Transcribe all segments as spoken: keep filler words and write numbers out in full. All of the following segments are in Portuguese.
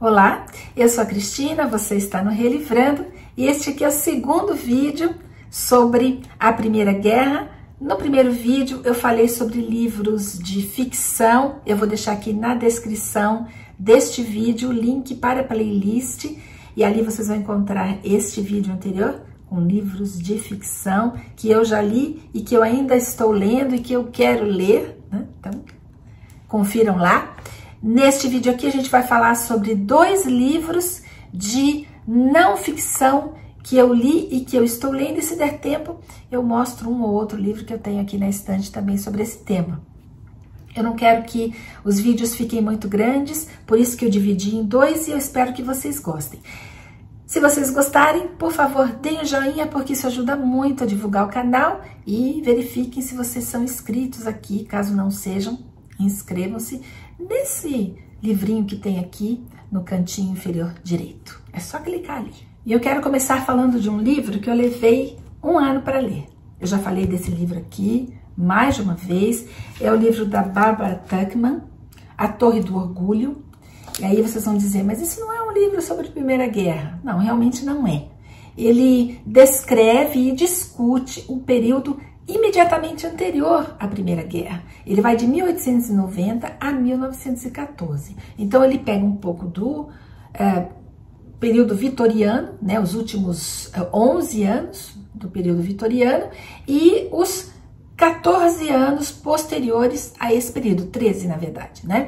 Olá, eu sou a Cristina, você está no Relivrando e este aqui é o segundo vídeo sobre a Primeira Guerra. No primeiro vídeo eu falei sobre livros de ficção, eu vou deixar aqui na descrição deste vídeo o link para a playlist e ali vocês vão encontrar este vídeo anterior com livros de ficção que eu já li e que eu ainda estou lendo e que eu quero ler, né? Então, confiram lá. Neste vídeo aqui a gente vai falar sobre dois livros de não ficção que eu li e que eu estou lendo, e se der tempo eu mostro um ou outro livro que eu tenho aqui na estante também sobre esse tema. Eu não quero que os vídeos fiquem muito grandes, por isso que eu dividi em dois e eu espero que vocês gostem. Se vocês gostarem, por favor, deem um joinha, porque isso ajuda muito a divulgar o canal, e verifiquem se vocês são inscritos aqui. Caso não sejam, inscrevam-se nesse livrinho que tem aqui no cantinho inferior direito. É só clicar ali. E eu quero começar falando de um livro que eu levei um ano para ler. Eu já falei desse livro aqui mais de uma vez. É o livro da Barbara Tuchman, A Torre do Orgulho. E aí vocês vão dizer, mas isso não é um livro sobre a Primeira Guerra. Não, realmente não é. Ele descreve e discute um período imediatamente anterior à Primeira Guerra. Ele vai de mil oitocentos e noventa a mil novecentos e quatorze. Então ele pega um pouco do é, período vitoriano, né, os últimos é, onze anos do período vitoriano, e os quatorze anos posteriores a esse período, treze na verdade, né?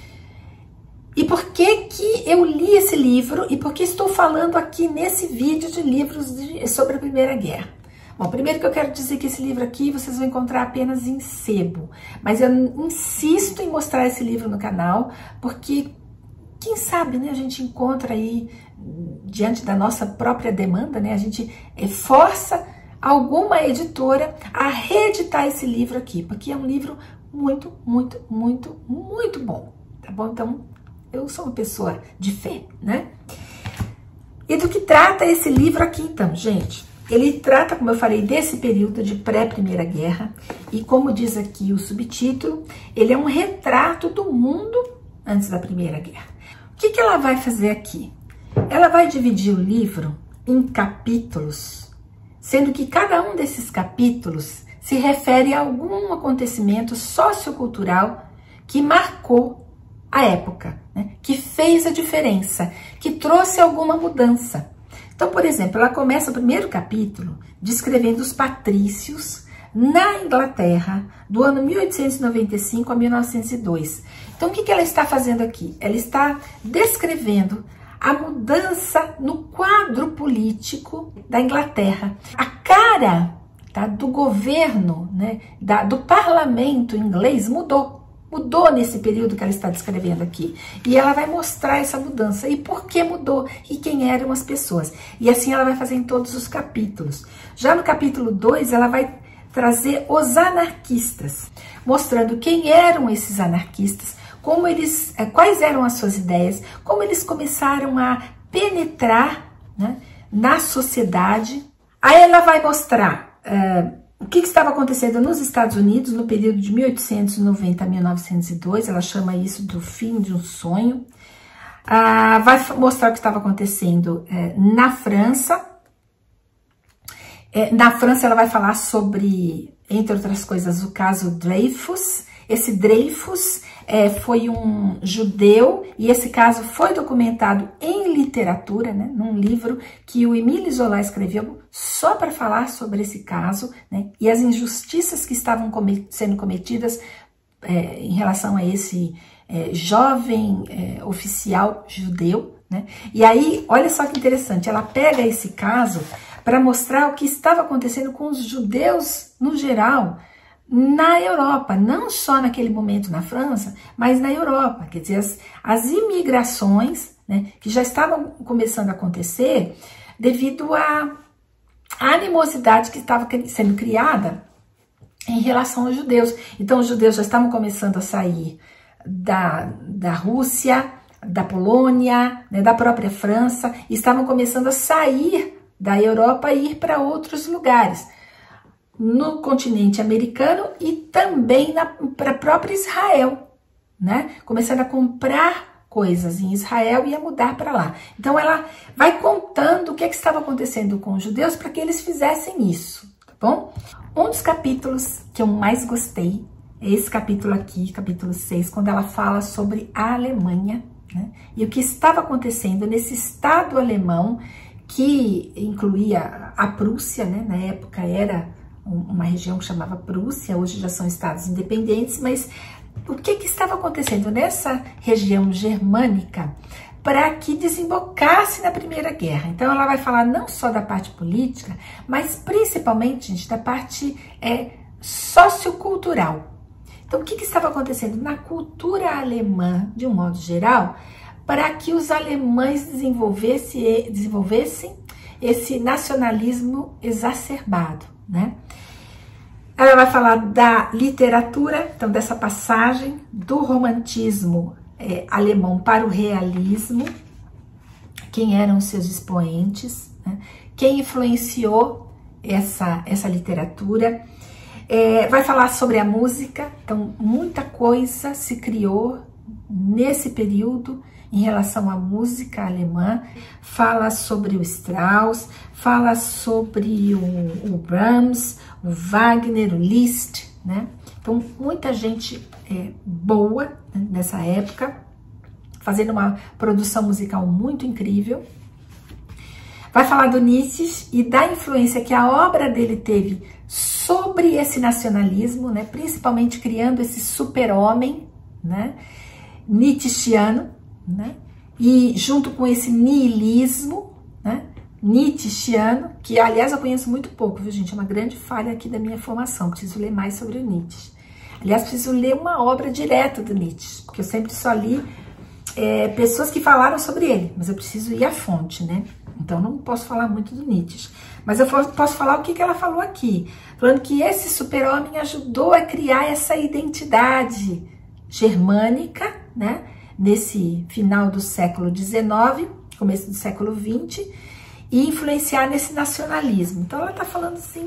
E por que que eu li esse livro e por que estou falando aqui nesse vídeo de livros de, sobre a Primeira Guerra? Bom, primeiro que eu quero dizer que esse livro aqui vocês vão encontrar apenas em sebo, mas eu insisto em mostrar esse livro no canal, porque quem sabe, né, a gente encontra aí, diante da nossa própria demanda, né, a gente é, força alguma editora a reeditar esse livro aqui, porque é um livro muito, muito, muito, muito bom, tá bom? Então, eu sou uma pessoa de fé, né? E do que trata esse livro aqui, então, gente? Ele trata, como eu falei, desse período de pré-Primeira Guerra, e como diz aqui o subtítulo, ele é um retrato do mundo antes da Primeira Guerra. O que que ela vai fazer aqui? Ela vai dividir o livro em capítulos, sendo que cada um desses capítulos se refere a algum acontecimento sociocultural que marcou a época, né? Que fez a diferença, que trouxe alguma mudança. Então, por exemplo, ela começa o primeiro capítulo descrevendo os patrícios na Inglaterra do ano mil oitocentos e noventa e cinco a mil novecentos e dois. Então, o que que ela está fazendo aqui? Ela está descrevendo a mudança no quadro político da Inglaterra. A cara, tá, do governo, né, da, do parlamento inglês mudou. Mudou nesse período que ela está descrevendo aqui. E ela vai mostrar essa mudança. E por que mudou? E quem eram as pessoas? E assim ela vai fazer em todos os capítulos. Já no capítulo dois, ela vai trazer os anarquistas, mostrando quem eram esses anarquistas, como eles, quais eram as suas ideias, como eles começaram a penetrar, né, na sociedade. Aí ela vai mostrar Uh, o que, que estava acontecendo nos Estados Unidos no período de mil oitocentos e noventa a mil novecentos e dois, ela chama isso do fim de um sonho. Ah, vai mostrar o que estava acontecendo é, na França. É, na França ela vai falar sobre, entre outras coisas, o caso Dreyfus. Esse Dreyfus é, foi um judeu e esse caso foi documentado em literatura, né, num livro que o Émile Zola escreveu só para falar sobre esse caso, né, e as injustiças que estavam comet- sendo cometidas é, em relação a esse é, jovem é, oficial judeu, né? E aí, olha só que interessante, ela pega esse caso para mostrar o que estava acontecendo com os judeus no geral, na Europa, não só naquele momento na França, mas na Europa. Quer dizer, as, as imigrações, né, que já estavam começando a acontecer devido à animosidade que estava sendo criada em relação aos judeus. Então, os judeus já estavam começando a sair da, da Rússia, da Polônia, né, da própria França, e estavam começando a sair da Europa e ir para outros lugares. No continente americano e também para a própria Israel, né? Começando a comprar coisas em Israel e ia mudar para lá. Então ela vai contando o que, é que estava acontecendo com os judeus para que eles fizessem isso, tá bom? Um dos capítulos que eu mais gostei é esse capítulo aqui, capítulo seis, quando ela fala sobre a Alemanha, né? E o que estava acontecendo nesse Estado alemão, que incluía a Prússia, né? Na época era uma região que chamava Prússia, hoje já são estados independentes, mas o que, que estava acontecendo nessa região germânica para que desembocasse na Primeira Guerra? Então ela vai falar não só da parte política, mas principalmente, gente, da parte é, sociocultural. Então o que, que estava acontecendo na cultura alemã, de um modo geral, para que os alemães desenvolvessem, desenvolvessem esse nacionalismo exacerbado, né? Ela vai falar da literatura, então dessa passagem do romantismo é, alemão para o realismo, quem eram os seus expoentes, né? Quem influenciou essa, essa literatura. É, vai falar sobre a música, então muita coisa se criou nesse período em relação à música alemã. Fala sobre o Strauss, fala sobre o, o Brahms, o Wagner, o Liszt, né? Então, muita gente é, boa, né, nessa época, fazendo uma produção musical muito incrível. Vai falar do Nietzsche e da influência que a obra dele teve sobre esse nacionalismo, né? Principalmente criando esse super-homem, né? Nietzscheano, né? E junto com esse niilismo, né? Nietzscheano, que aliás eu conheço muito pouco, viu, gente? É uma grande falha aqui da minha formação, preciso ler mais sobre o Nietzsche. Aliás, preciso ler uma obra direta do Nietzsche, porque eu sempre só li é, pessoas que falaram sobre ele, mas eu preciso ir à fonte, né? Então não posso falar muito do Nietzsche. Mas eu posso falar o que, que ela falou aqui, falando que esse super-homem ajudou a criar essa identidade germânica, né? Nesse final do século dezenove, começo do século vinte, e influenciar nesse nacionalismo. Então ela está falando assim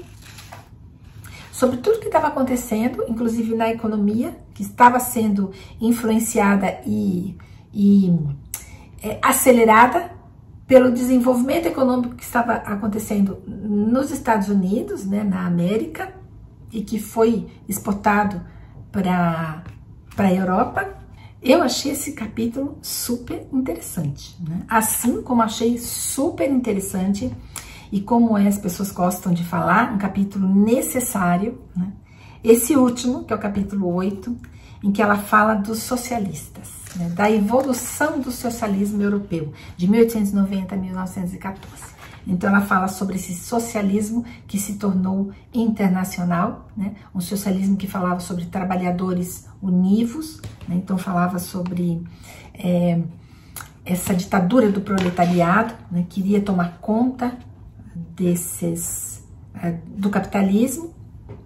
sobre tudo que estava acontecendo, inclusive na economia, que estava sendo influenciada e, e é, acelerada pelo desenvolvimento econômico que estava acontecendo nos Estados Unidos, né, na América, e que foi exportado para a Europa. Eu achei esse capítulo super interessante, né? Assim como achei super interessante, e como é, as pessoas gostam de falar, um capítulo necessário, né? Esse último, que é o capítulo oito, em que ela fala dos socialistas, né? Da evolução do socialismo europeu, de mil oitocentos e noventa a mil novecentos e quatorze. Então ela fala sobre esse socialismo que se tornou internacional, né? Um socialismo que falava sobre trabalhadores univos, né? Então falava sobre é, essa ditadura do proletariado, né? Que iria tomar conta desses, é, do capitalismo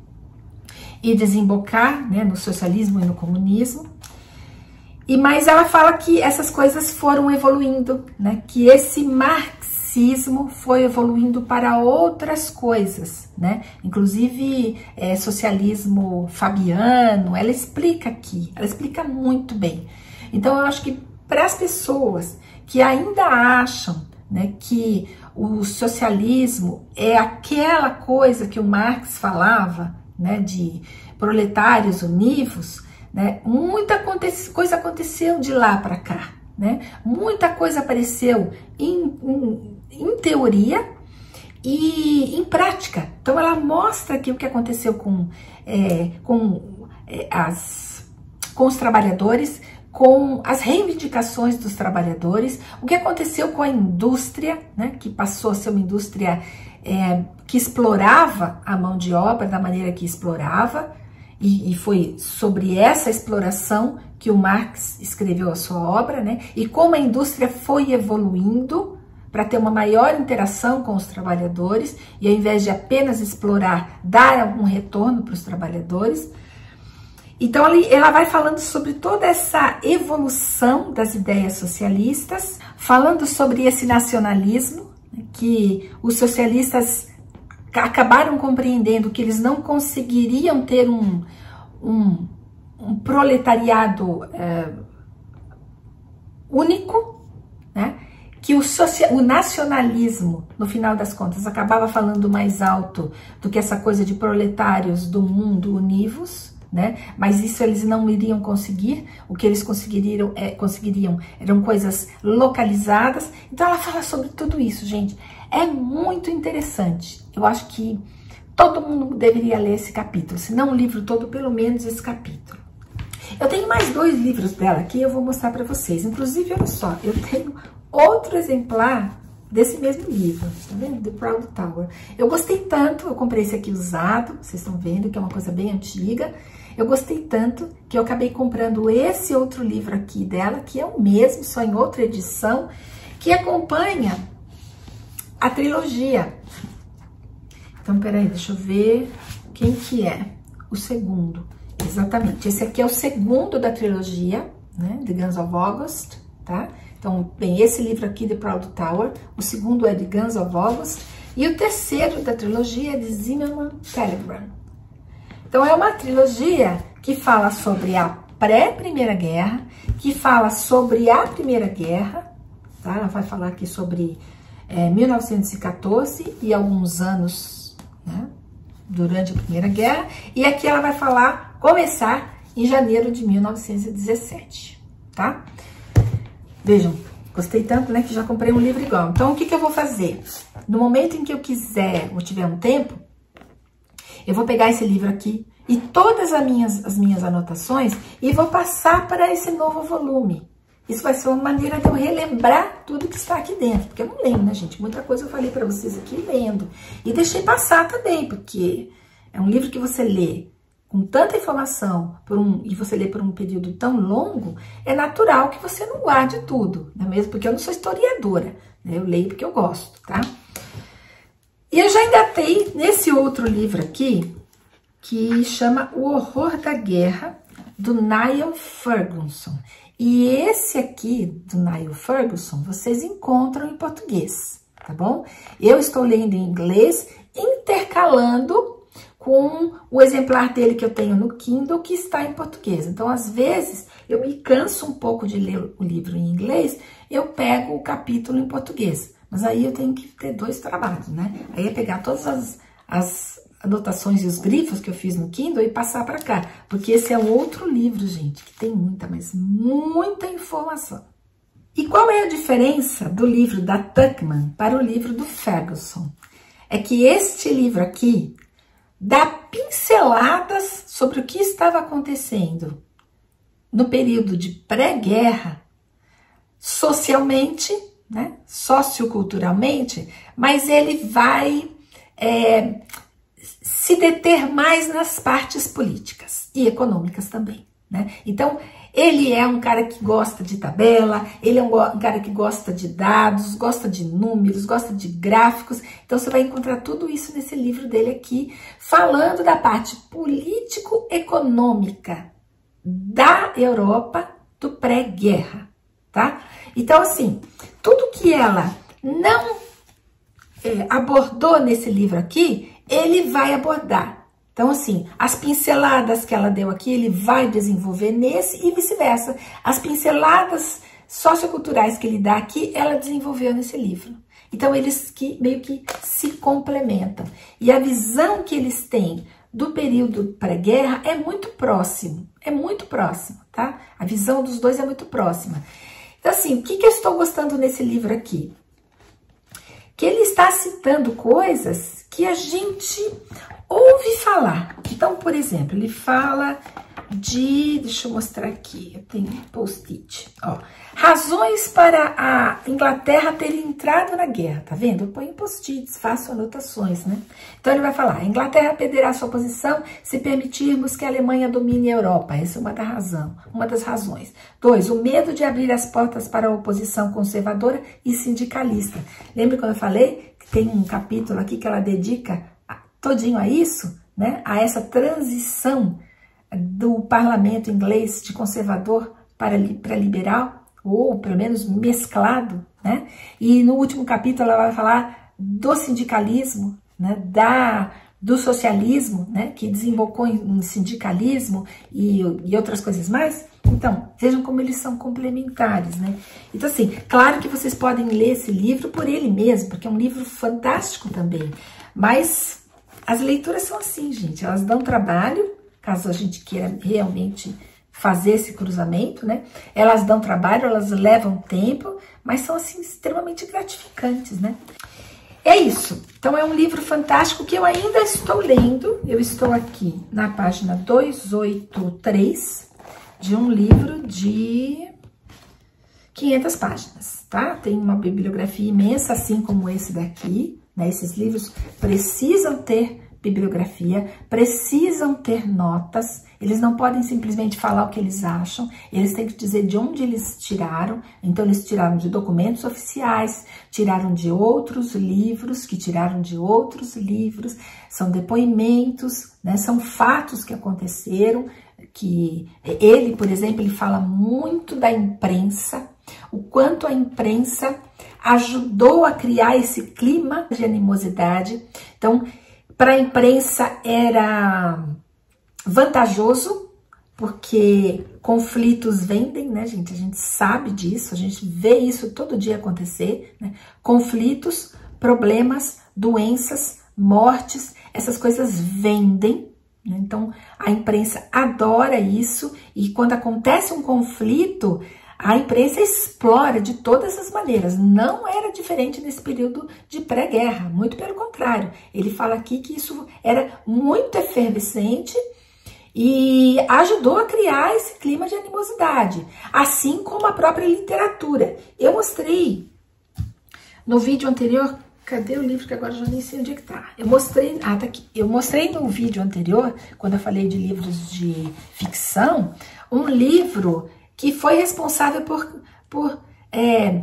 e desembocar, né, no socialismo e no comunismo. E mais ela fala que essas coisas foram evoluindo, né? Que esse marxismo foi evoluindo para outras coisas, né? Inclusive é, socialismo fabiano. Ela explica aqui, ela explica muito bem. Então eu acho que para as pessoas que ainda acham, né, que o socialismo é aquela coisa que o Marx falava, né, de proletários univos, né, muita coisa aconteceu de lá para cá, né, muita coisa apareceu em, em, em teoria e em prática. Então ela mostra aqui o que aconteceu com, é, com, é, as, com os trabalhadores, com as reivindicações dos trabalhadores, o que aconteceu com a indústria, né, que passou a ser uma indústria é, que explorava a mão de obra da maneira que explorava, e, e foi sobre essa exploração que o Marx escreveu a sua obra, né, e como a indústria foi evoluindo para ter uma maior interação com os trabalhadores, e ao invés de apenas explorar, dar algum retorno para os trabalhadores. Então ela vai falando sobre toda essa evolução das ideias socialistas, falando sobre esse nacionalismo, que os socialistas acabaram compreendendo que eles não conseguiriam ter um, um, um proletariado é, único, né? Que o, social, o nacionalismo, no final das contas, acabava falando mais alto do que essa coisa de proletários do mundo univos, né? Mas isso eles não iriam conseguir. O que eles conseguiriam, é, conseguiriam eram coisas localizadas. Então ela fala sobre tudo isso, gente. É muito interessante. Eu acho que todo mundo deveria ler esse capítulo, se não o livro todo, pelo menos esse capítulo. Eu tenho mais dois livros dela aqui, eu vou mostrar para vocês. Inclusive, olha só, eu tenho outro exemplar desse mesmo livro, tá vendo? The Proud Tower. Eu gostei tanto, eu comprei esse aqui usado, vocês estão vendo que é uma coisa bem antiga. Eu gostei tanto que eu acabei comprando esse outro livro aqui dela, que é o mesmo, só em outra edição, que acompanha a trilogia. Então, peraí, deixa eu ver quem que é o segundo. Exatamente, esse aqui é o segundo da trilogia, né, The Guns of August, tá? Então, bem, esse livro aqui, The Proud Tower, o segundo é The Guns of August, e o terceiro da trilogia é The Zimmermann Telegram. Então, é uma trilogia que fala sobre a pré-Primeira Guerra, que fala sobre a Primeira Guerra, tá? Ela vai falar aqui sobre é, mil novecentos e quatorze e alguns anos, né, durante a Primeira Guerra, e aqui ela vai falar, começar em janeiro de mil novecentos e dezessete, tá? Vejam, gostei tanto, né, que já comprei um livro igual. Então, o que que eu vou fazer? No momento em que eu quiser, ou tiver um tempo, eu vou pegar esse livro aqui e todas as minhas, as minhas anotações e vou passar para esse novo volume. Isso vai ser uma maneira de eu relembrar tudo que está aqui dentro, porque eu não lembro, né, gente? Muita coisa eu falei para vocês aqui lendo. E deixei passar também, porque é um livro que você lê com tanta informação por um, e você lê por um período tão longo, é natural que você não guarde tudo, não é mesmo? Porque eu não sou historiadora, né? Eu leio porque eu gosto, tá? E eu já engatei nesse outro livro aqui, que chama O Horror da Guerra, do Niall Ferguson. E esse aqui, do Niall Ferguson, vocês encontram em português, tá bom? Eu estou lendo em inglês, intercalando com o exemplar dele que eu tenho no Kindle, que está em português. Então, às vezes, eu me canso um pouco de ler o livro em inglês, eu pego o capítulo em português. Mas aí eu tenho que ter dois trabalhos, né? Aí é pegar todas as, as anotações e os grifos que eu fiz no Kindle e passar para cá. Porque esse é um outro livro, gente, que tem muita, mas muita informação. E qual é a diferença do livro da Tuckman para o livro do Ferguson? É que este livro aqui dá pinceladas sobre o que estava acontecendo no período de pré-guerra, socialmente, né, socioculturalmente, mas ele vai é, se deter mais nas partes políticas e econômicas também, né? Então, ele é um cara que gosta de tabela, ele é um, um cara que gosta de dados, gosta de números, gosta de gráficos. Então, você vai encontrar tudo isso nesse livro dele aqui, falando da parte político-econômica da Europa do pré-guerra, tá? Então, assim, tudo que ela não é, abordou nesse livro aqui, ele vai abordar. Então, assim, as pinceladas que ela deu aqui, ele vai desenvolver nesse e vice-versa. As pinceladas socioculturais que ele dá aqui, ela desenvolveu nesse livro. Então, eles que meio que se complementam. E a visão que eles têm do período pré-guerra é muito próximo. É muito próximo, tá? A visão dos dois é muito próxima. Então, assim, o que, que eu estou gostando nesse livro aqui? Que ele está citando coisas que a gente ouve falar. Então, por exemplo, ele fala de... Deixa eu mostrar aqui, eu tenho um post-it. Ó, razões para a Inglaterra ter entrado na guerra, tá vendo? Eu ponho post-its, faço anotações, né? Então, ele vai falar, a Inglaterra perderá sua posição se permitirmos que a Alemanha domine a Europa. Essa é uma, da razão, uma das razões. Dois, o medo de abrir as portas para a oposição conservadora e sindicalista. Lembra quando eu falei que tem um capítulo aqui que ela dedica todinho a isso, né? A essa transição do parlamento inglês de conservador para, para liberal, ou pelo menos mesclado, né? E no último capítulo ela vai falar do sindicalismo, né? Da do socialismo, né, que desembocou em sindicalismo e, e outras coisas mais. Então, vejam como eles são complementares, né? Então, assim, claro que vocês podem ler esse livro por ele mesmo, porque é um livro fantástico também. Mas as leituras são assim, gente, elas dão trabalho, caso a gente queira realmente fazer esse cruzamento, né? Elas dão trabalho, elas levam tempo, mas são, assim, extremamente gratificantes, né? É isso. Então, é um livro fantástico que eu ainda estou lendo. Eu estou aqui na página duzentos e oitenta e três de um livro de quinhentas páginas, tá? Tem uma bibliografia imensa, assim como esse daqui, né? Esses livros precisam ter bibliografia, precisam ter notas, eles não podem simplesmente falar o que eles acham, eles têm que dizer de onde eles tiraram. Então, eles tiraram de documentos oficiais, tiraram de outros livros, que tiraram de outros livros, são depoimentos, né? São fatos que aconteceram, que ele, por exemplo, ele fala muito da imprensa, o quanto a imprensa ajudou a criar esse clima de animosidade. Então, para a imprensa era vantajoso, porque conflitos vendem, né, gente? A gente sabe disso, a gente vê isso todo dia acontecer, né? Conflitos, problemas, doenças, mortes, essas coisas vendem, né? Então, a imprensa adora isso, e quando acontece um conflito, a imprensa explora de todas as maneiras. Não era diferente nesse período de pré-guerra, muito pelo contrário. Ele fala aqui que isso era muito efervescente e ajudou a criar esse clima de animosidade, assim como a própria literatura. Eu mostrei no vídeo anterior, cadê o livro que agora eu já nem sei onde é que tá? Eu mostrei, ah, tá aqui. Eu mostrei no vídeo anterior, quando eu falei de livros de ficção, um livro que foi responsável por, por é,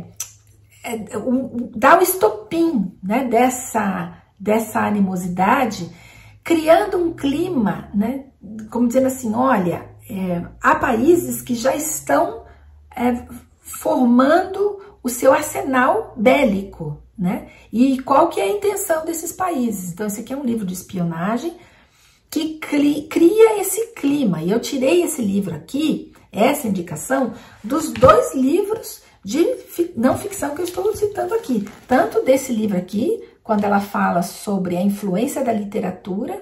é, um, dar o estopim, né, dessa, dessa animosidade, criando um clima, né, como dizendo assim, olha, é, há países que já estão é, formando o seu arsenal bélico, né, e qual que é a intenção desses países. Então, esse aqui é um livro de espionagem que cria esse clima, e eu tirei esse livro aqui, essa indicação, dos dois livros de não ficção que eu estou citando aqui. Tanto desse livro aqui, quando ela fala sobre a influência da literatura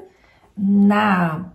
na,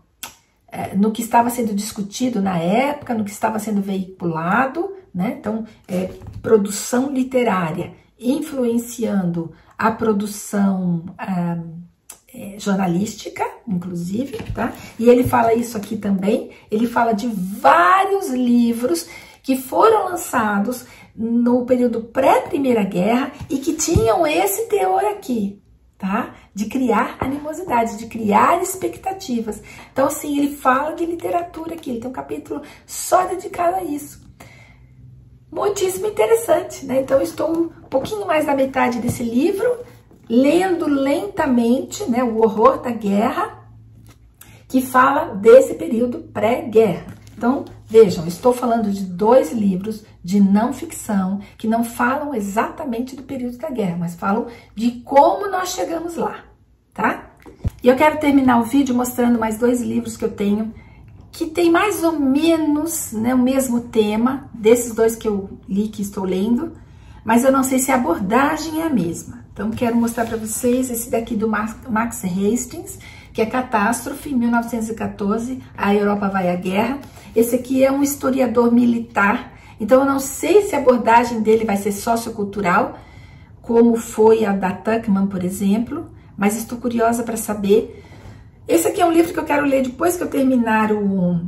no que estava sendo discutido na época, no que estava sendo veiculado, né? Então, é, produção literária influenciando a produção ah, É, jornalística, inclusive, tá? E ele fala isso aqui também, ele fala de vários livros que foram lançados no período pré-Primeira Guerra e que tinham esse teor aqui, tá? De criar animosidade, de criar expectativas. Então, assim, ele fala de literatura aqui, ele tem um capítulo só dedicado a isso. Muitíssimo interessante, né? Então, eu estou um pouquinho mais da metade desse livro, lendo lentamente, né, o horror da guerra, que fala desse período pré-guerra. Então, vejam, estou falando de dois livros de não ficção, que não falam exatamente do período da guerra, mas falam de como nós chegamos lá, tá? E eu quero terminar o vídeo mostrando mais dois livros que eu tenho, que tem mais ou menos, né, o mesmo tema, desses dois que eu li, que estou lendo, mas eu não sei se a abordagem é a mesma. Então, quero mostrar para vocês esse daqui do Max Hastings, que é Catástrofe, mil novecentos e quatorze, a Europa vai à guerra. Esse aqui é um historiador militar, então eu não sei se a abordagem dele vai ser sociocultural, como foi a da Tuckman, por exemplo, mas estou curiosa para saber. Esse aqui é um livro que eu quero ler depois que eu terminar o,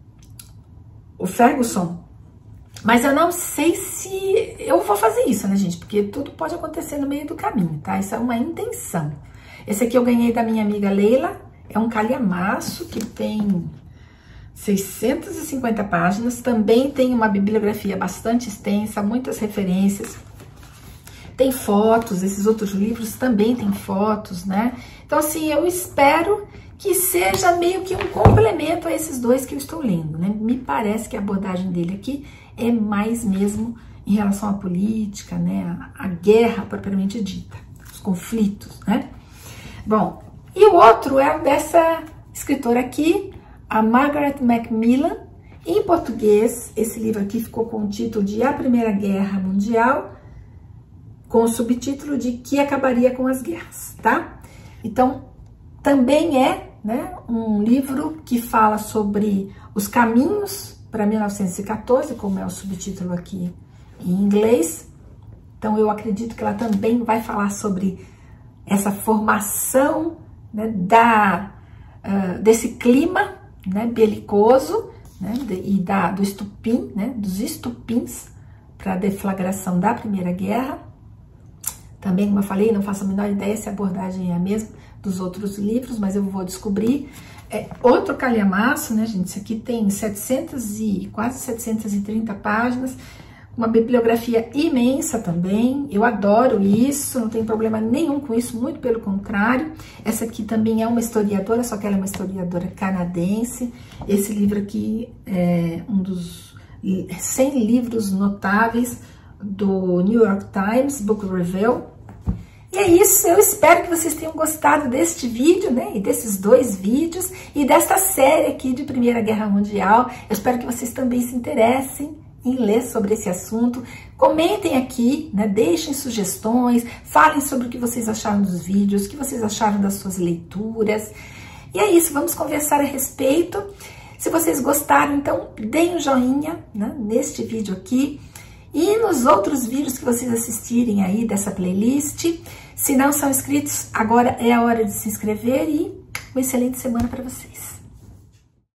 o Ferguson, mas eu não sei se eu vou fazer isso, né, gente? Porque tudo pode acontecer no meio do caminho, tá? Isso é uma intenção. Esse aqui eu ganhei da minha amiga Leila. É um calhamaço que tem seiscentas e cinquenta páginas. Também tem uma bibliografia bastante extensa, muitas referências. Tem fotos, esses outros livros também tem fotos, né? Então, assim, eu espero que seja meio que um complemento a esses dois que eu estou lendo, né? Me parece que a abordagem dele aqui é mais mesmo em relação à política, né? A, a guerra propriamente dita, os conflitos, né? Bom, E o outro é dessa escritora aqui, a Margaret Macmillan. Em português, esse livro aqui ficou com o título de A Primeira Guerra Mundial, com o subtítulo de Que Acabaria com as Guerras, tá? Então, também é, né, um livro que fala sobre os caminhos para mil novecentos e quatorze, como é o subtítulo aqui em inglês. Então, eu acredito que ela também vai falar sobre essa formação, né, da, uh, desse clima, né, belicoso, né, e da, do estupim, né, dos estupins para a deflagração da Primeira Guerra. Também, como eu falei, não faço a menor ideia se a abordagem é a mesma dos outros livros, mas eu vou descobrir. É outro calhamaço, né, gente? Isso aqui tem setecentas e quase setecentas e trinta páginas, uma bibliografia imensa também. Eu adoro isso, não tem problema nenhum com isso, muito pelo contrário. Essa aqui também é uma historiadora, só que ela é uma historiadora canadense. Esse livro aqui é um dos cem livros notáveis do New York Times Book Review. E é isso, eu espero que vocês tenham gostado deste vídeo, né, e desses dois vídeos, e desta série aqui de Primeira Guerra Mundial. Eu espero que vocês também se interessem em ler sobre esse assunto. Comentem aqui, né, deixem sugestões, falem sobre o que vocês acharam dos vídeos, o que vocês acharam das suas leituras. E é isso, vamos conversar a respeito. Se vocês gostaram, então, deem um joinha, né, neste vídeo aqui. E nos outros vídeos que vocês assistirem aí dessa playlist. Se não são inscritos, agora é a hora de se inscrever e uma excelente semana para vocês.